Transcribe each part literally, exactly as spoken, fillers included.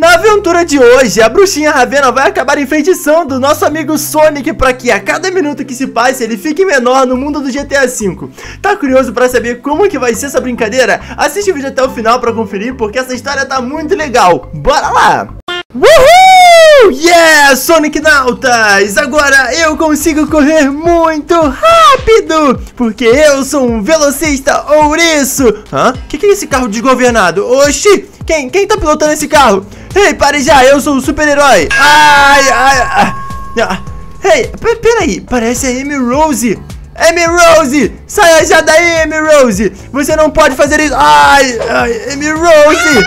Na aventura de hoje, a bruxinha Ravenna vai acabar enfeitiçando o nosso amigo Sonic para que a cada minuto que se passe ele fique menor no mundo do G T A cinco. Tá curioso para saber como que vai ser essa brincadeira? Assiste o vídeo até o final para conferir, porque essa história tá muito legal. Bora lá! Uhul! Yeah, Sonic Nautas! Agora eu consigo correr muito rápido, porque eu sou um velocista ouriço. Hã? Que que é esse carro desgovernado? Oxi! Quem, quem tá pilotando esse carro? Ei, pare já, eu sou o super-herói. Ai, ai, ai. Ah. Ei, peraí, parece a Amy Rose. Amy Rose, saia já daí, Amy Rose. Você não pode fazer isso. Ai, ai, Amy Rose.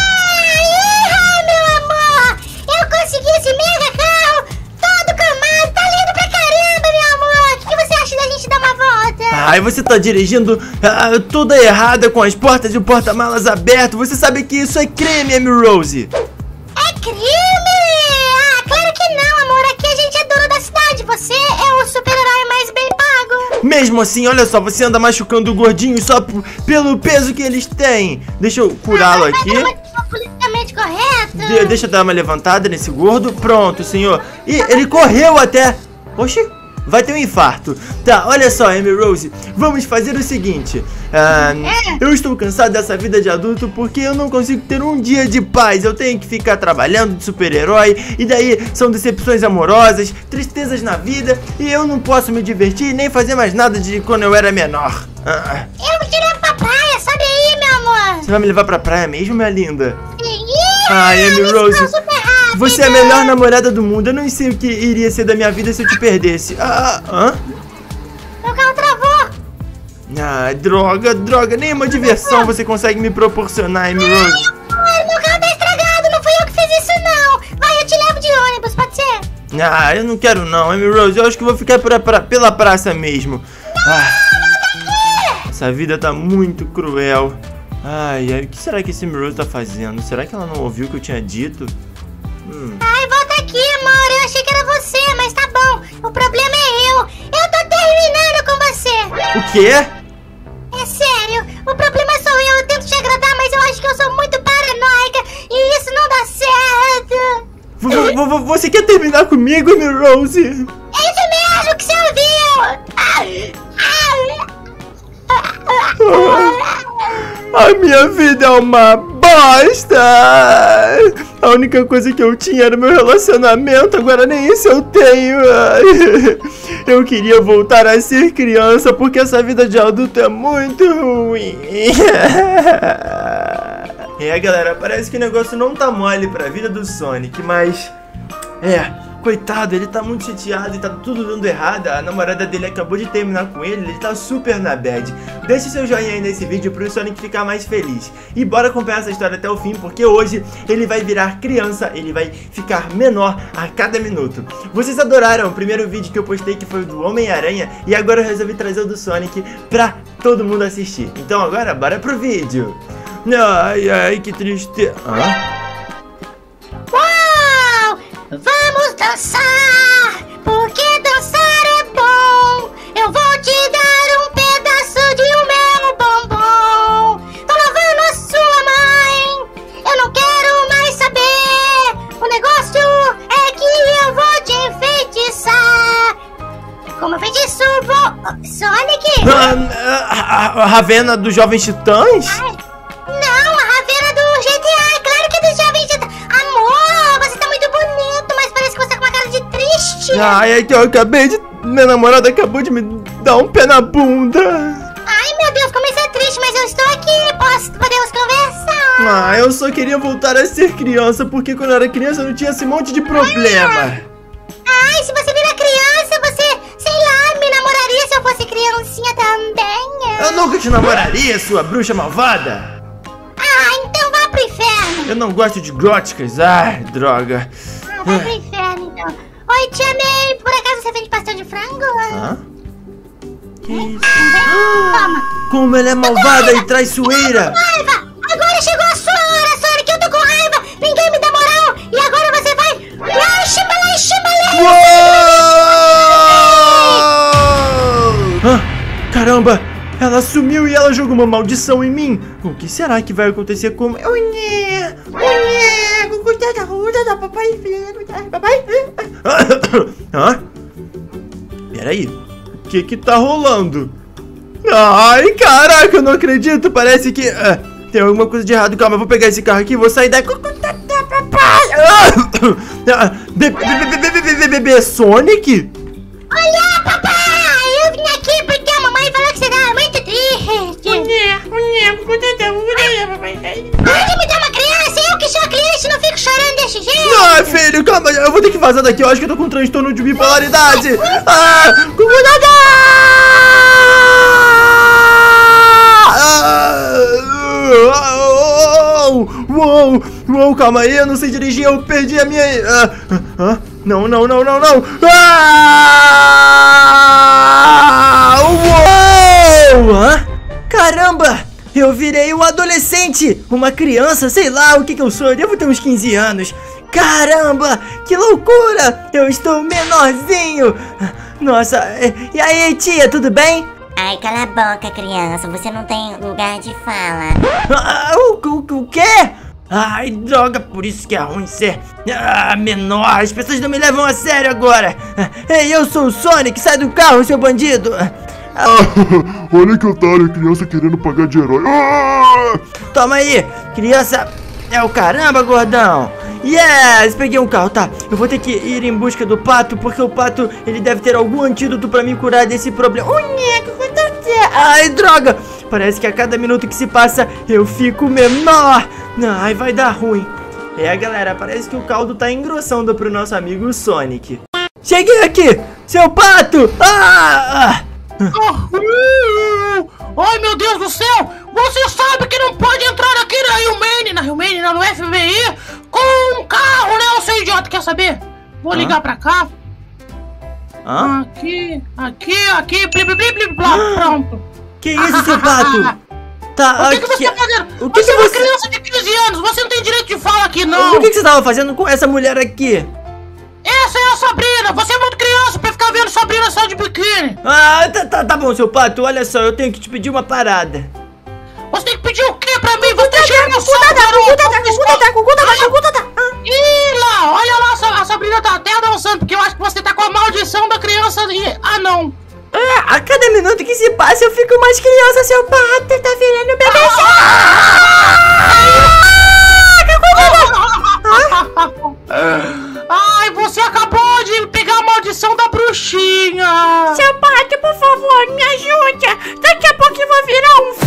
Ai, meu amor, eu consegui esse mega carro, todo cromado, tá lindo pra caramba, meu amor. O que, que você acha da gente dar uma volta? Ai, você tá dirigindo ah, toda errada, com as portas e o porta-malas aberto. Você sabe que isso é crime, Amy Rose. É crime? Ah, claro que não, amor. Aqui a gente é dono da cidade. Você é o super-herói mais bem pago. Mesmo assim, olha só, você anda machucando o gordinho só p- pelo peso que eles têm. Deixa eu curá-lo aqui. É politicamente correto. De- deixa eu dar uma levantada nesse gordo. Pronto, senhor. E ele correu até... Oxi, vai ter um infarto. Tá, olha só, Amy Rose, vamos fazer o seguinte. ah, Eu estou cansado dessa vida de adulto porque eu não consigo ter um dia de paz. Eu tenho que ficar trabalhando de super-herói, e daí são decepções amorosas, tristezas na vida, e eu não posso me divertir nem fazer mais nada de quando eu era menor. ah, Eu vou te levar pra praia, sobe aí, meu amor. Você vai me levar pra praia mesmo, minha linda? Ih, Ai, Amy eles Rose, são super rápidos. você é a melhor namorada do mundo. Eu não sei o que iria ser da minha vida se eu te perdesse. Ah, hã? Meu carro travou. Ah, droga, droga. Nenhuma diversão você consegue me proporcionar, Amy Rose. Ai, meu carro tá estragado, não fui eu que fiz isso não. Vai, eu te levo de ônibus, pode ser? Ah, eu não quero não, Amy Rose. Eu acho que vou ficar por, pra, pela praça mesmo. Ah, essa vida tá muito cruel. Ai, ai, o que será que esse Amy Rose tá fazendo? Será que ela não ouviu o que eu tinha dito? Hum. Ai, volta aqui, amor. Eu achei que era você, mas tá bom. O problema é eu. Eu tô terminando com você. O quê? É sério, o problema sou eu. Eu tento te agradar, mas eu acho que eu sou muito paranoica e isso não dá certo. V v v você quer terminar comigo, Amy Rose? É isso mesmo que você ouviu. Ai, ai. A minha vida é uma bosta! A única coisa que eu tinha era meu relacionamento, agora nem isso eu tenho. Eu queria voltar a ser criança, porque essa vida de adulto é muito ruim. É, galera, parece que o negócio não tá mole pra vida do Sonic, mas... É... Coitado, ele tá muito chateado e tá tudo dando errado. A namorada dele acabou de terminar com ele, ele tá super na bad. Deixe seu joinha aí nesse vídeo pro Sonic ficar mais feliz. E bora acompanhar essa história até o fim, porque hoje ele vai virar criança, ele vai ficar menor a cada minuto. Vocês adoraram o primeiro vídeo que eu postei, que foi o do Homem-Aranha, e agora eu resolvi trazer o do Sonic pra todo mundo assistir. Então agora, bora pro vídeo. Ai, ai, que triste. Hã? Vamos dançar, porque dançar é bom. Eu vou te dar um pedaço de o meu bombom. Tô lavando a sua mãe, eu não quero mais saber. O negócio é que eu vou te enfeitiçar. Como eu feitiço, vou... Sonic? Ah, a, a, a Ravenna dos Jovens Titãs? Ai, não, a Ravenna do G T A, é claro que é dos Jovens Titãs. Amor, você tá muito bonito, mas parece que você tá com uma cara de triste. Ai, é que eu acabei de... Minha namorada acabou de me dar um pé na bunda. Ai, meu Deus, como isso é triste, mas eu estou aqui, posso, podemos conversar. Ah, eu só queria voltar a ser criança, porque quando eu era criança eu não tinha esse monte de problema. Ai, se você vira criança, você, sei lá, me namoraria se eu fosse criancinha também. Eu nunca te namoraria, sua bruxa malvada. Ah, então vá pro inferno. Eu não gosto de góticas. Ai, droga. Ah, vai pro inferno, então. Oi, tia May, por acaso você vende pastel de frango? Hã? Que isso? Toma. Como ela é malvada e traiçoeira. Raiva! Agora chegou a sua hora, Sonic, eu tô com raiva. Ninguém me dá moral. E agora você vai... Ai, chimbalai, chimbalai. Ah, caramba! Ela sumiu e ela jogou uma maldição em mim. O que será que vai acontecer com... Unhê! Unhê! Cucu tá cuidar, papai. Papai. Hã? Peraí. O que que tá rolando? Ai, caraca, eu não acredito. Parece que ah, tem alguma coisa de errado. Calma, eu vou pegar esse carro aqui e vou sair daqui. Bebê Sonic? Olha, papai! Eu vim aqui porque a mamãe falou que você tá muito triste. Pode me dar uma criança? Eu que sou criança e não fico chorando desse jeito. Ai, filho, calma. Eu vou ter que vazar daqui. Eu acho que eu tô com um transtorno de bipolaridade. Ah, cuidado! Uou, uou, calma aí, eu não sei dirigir, eu perdi a minha... Ah, ah, não, não, não, não, não. Ah, uou! Ah, caramba, eu virei um adolescente, uma criança, sei lá o que que eu sou, eu devo ter uns quinze anos. Caramba, que loucura, eu estou menorzinho. Nossa, e aí, tia, tudo bem? Ai, cala a boca, criança. Você não tem lugar de fala. Ah, o, o, o quê? Ai, droga, por isso que é ruim ser ah, menor. As pessoas não me levam a sério agora. Ei, eu sou o Sonic, sai do carro, seu bandido. Ah, olha que otário, criança querendo pagar de herói. Ah! Toma aí, criança é o caramba, gordão. Yes, peguei um carro, tá. Eu vou ter que ir em busca do pato, porque o pato, ele deve ter algum antídoto pra me curar desse problema. Ai, droga. Parece que a cada minuto que se passa, eu fico menor. Ai, vai dar ruim. É, galera, parece que o caldo tá engrossando pro nosso amigo Sonic. Cheguei aqui, seu pato. Ah, ah. Ai, meu Deus do céu! Você sabe que não pode entrar aqui na Humane, na Humane, não, no F B I, com um carro, né, ô seu idiota, quer saber? Vou ligar ah? pra cá. Ah? Aqui, aqui, aqui, bli, bli, bli, bli, blá, pronto. Que isso, seu pato? Tá, o que, que você tá fazendo? O que você que é uma você... criança de quinze anos, você não tem direito de fala aqui, não. O que, que você tava fazendo com essa mulher aqui? Essa é a Sabrina, você é muito criança pra ficar vendo Sabrina só de biquíni. Ah, tá, tá, tá bom, seu pato, olha só, eu tenho que te pedir uma parada. Você tem que pedir o quê pra mim? Você tá cheirando o sol, Ih, lá, olha lá, a Sabrina tá até dançando, porque eu acho que você tá com a maldição da criança de... Ah, não. É, a cada minuto que se passa eu fico mais criança, seu pato, tá virando bebê. Ai, você acabou de pegar a maldição da bruxinha. Seu pato, por favor, me ajude. Daqui a pouco eu vou virar um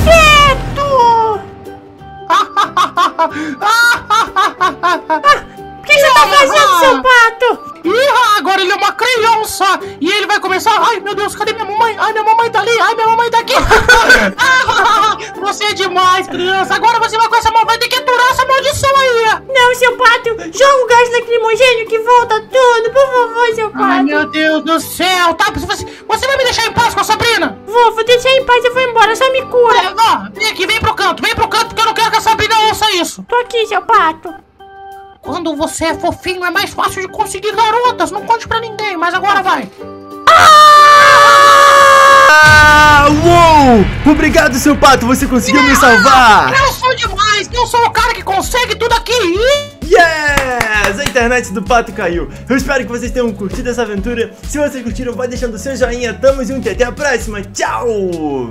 feto. O que você tá fazendo, seu pato? Ih, agora ele é uma criança. E ele vai começar... Ai, meu Deus, cadê minha mamãe? Ai, minha mamãe tá ali. Ai, minha mamãe tá aqui. Você é demais, criança. Agora você vai com essa mão. Vai ter que aturar essa maldição aí. Não, seu pato. Joga o gás lacrimogênio que volta tudo. Por favor, seu pato. Ai, meu Deus do céu. Tá, você, você vai me deixar em paz com a Sabrina? Vou, vou deixar em paz. Eu vou embora. Só me cura. É, ó, vem aqui, vem pro canto. Vem pro canto, porque eu não quero que a Sabrina ouça isso. Tô aqui, seu pato. Quando você é fofinho, é mais fácil de conseguir garotas. Não conte pra ninguém, mas agora vai. Ah, uou! Obrigado, seu pato, você conseguiu ah, me salvar. Eu sou demais, eu sou o cara que consegue tudo aqui. Yes! A internet do pato caiu. Eu espero que vocês tenham curtido essa aventura. Se vocês curtiram, vai deixando o seu joinha. Tamo junto e até a próxima. Tchau!